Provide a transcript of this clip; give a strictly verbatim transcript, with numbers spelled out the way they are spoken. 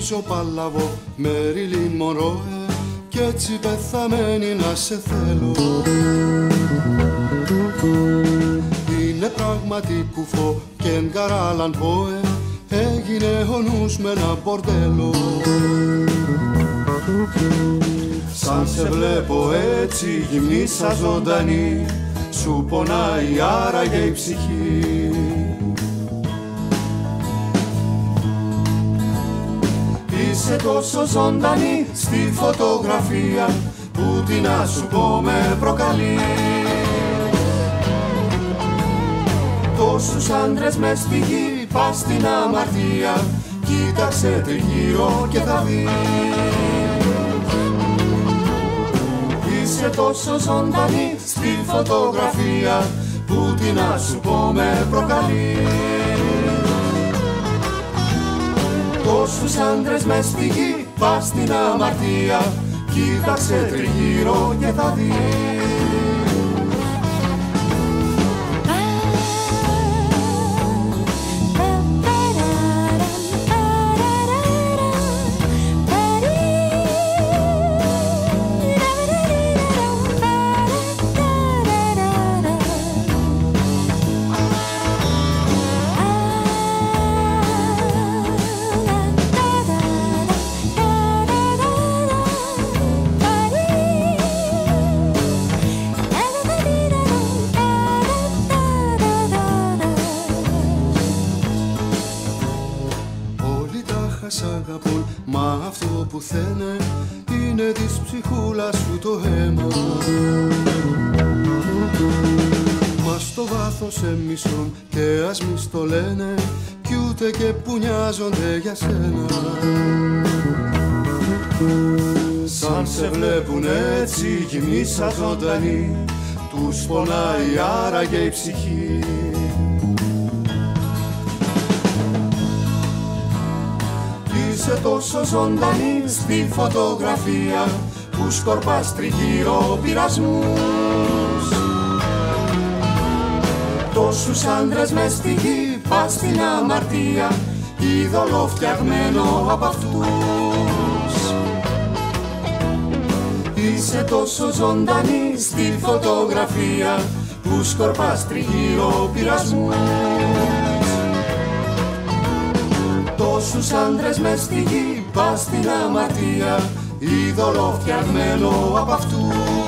Τζο Παλαβό, Μέριλιν Μονρόε, κι έτσι πεθαμένη να σε θέλω. Είναι πράγματι κουφό και Εντγκάρ Άλαν Πόε, έγινε ο νους με ένα μπορτέλο. Σαν σε βλέπω έτσι γυμνή σαν ζωντανή, σου πονάει άραγε η ψυχή. Είσαι τόσο ζωντανή στη φωτογραφία, που τι να σου πω με προκαλεί. Τόσους άντρες μες στη γη, πας στην αμαρτία, κοίταξε τριγύρω και θα δει. Είσαι τόσο ζωντανή στη φωτογραφία, που τι να σου πω με προκαλεί. Τόσους άντρες μες στη γη, πας στην αμαρτία, κοίταξε τριγύρω και θα δει. Σ' αγαπούν, μα αυτό που θένε είναι της ψυχούλας σου το αίμα. Μα στο βάθος σε μισούν και ας μη στο λένε, κι ούτε και που νοιάζονται για σένα. Σαν σε βλέπουν έτσι γυμνή σαν ζωντανή, τους πονάει άραγε η ψυχή. Είσαι τόσο ζωντανή στη φωτογραφία, που σκορπάς τριγύρω πειρασμούς. Τόσους άντρες μες στη γη, πας στην αμαρτία, είδωλο φτιαγμένο από αυτούς. Είσαι τόσο ζωντανή στη φωτογραφία, που σκορπάς τριγύρω πειρασμούς. Τόσους άντρες μες στη γη, πας στην αμαρτία, είδωλο φτιαγμένο από αυτούς.